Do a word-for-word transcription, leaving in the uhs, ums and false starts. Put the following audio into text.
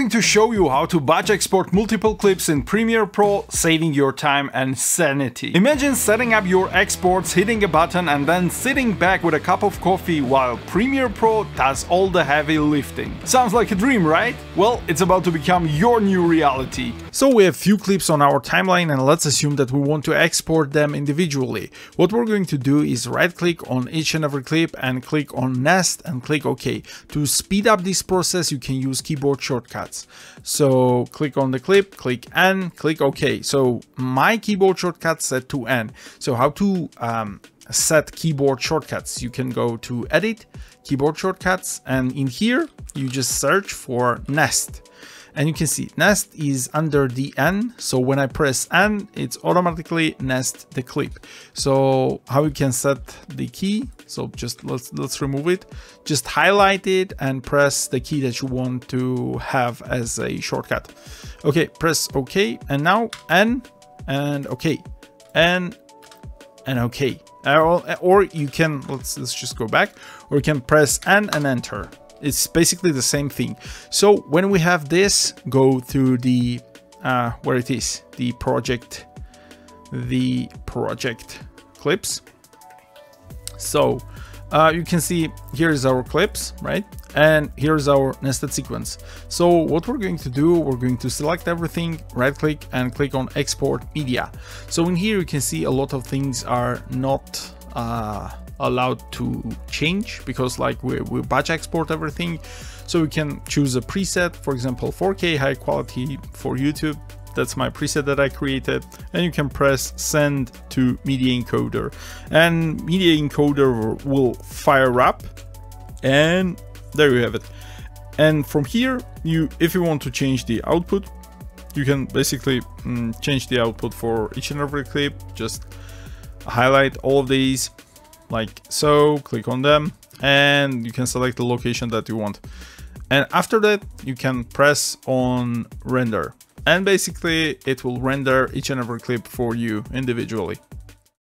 going to show you how to batch export multiple clips in Premiere Pro, saving your time and sanity. Imagine setting up your exports, hitting a button and then sitting back with a cup of coffee while Premiere Pro does all the heavy lifting. Sounds like a dream, right? Well, it's about to become your new reality. So we have few clips on our timeline and let's assume that we want to export them individually. What we're going to do is right click on each and every clip and click on Nest and click OK. To speed up this process, you can use keyboard shortcuts. So click on the clip, click N, click OK. So my keyboard shortcut set to N. So how to um, set keyboard shortcuts? You can go to Edit, Keyboard Shortcuts, and in here you just search for Nest. And you can see Nest is under the N, so when I press N, it's automatically nest the clip. So how you can set the key? So just let's let's remove it. Just highlight it and press the key that you want to have as a shortcut. Okay, press OK, and now N and OK, N and OK. Or, or you can let's let's just go back, or you can press N and enter. It's basically the same thing. So when we have this, go to the uh, where it is, the project, the project clips. So uh, you can see here is our clips, right? And here's our nested sequence. So what we're going to do, we're going to select everything, right click and click on export media. So in here you can see a lot of things are not uh, allowed to change because like we, we batch export everything. So we can choose a preset, for example four K high quality for YouTube. That's my preset that I created, and you can press send to media encoder and media encoder will fire up, and there you have it. And from here, you if you want to change the output, you can basically mm, change the output for each and every clip. Just highlight all of these like so, click on them, and you can select the location that you want. And after that, you can press on render, and basically it will render each and every clip for you individually.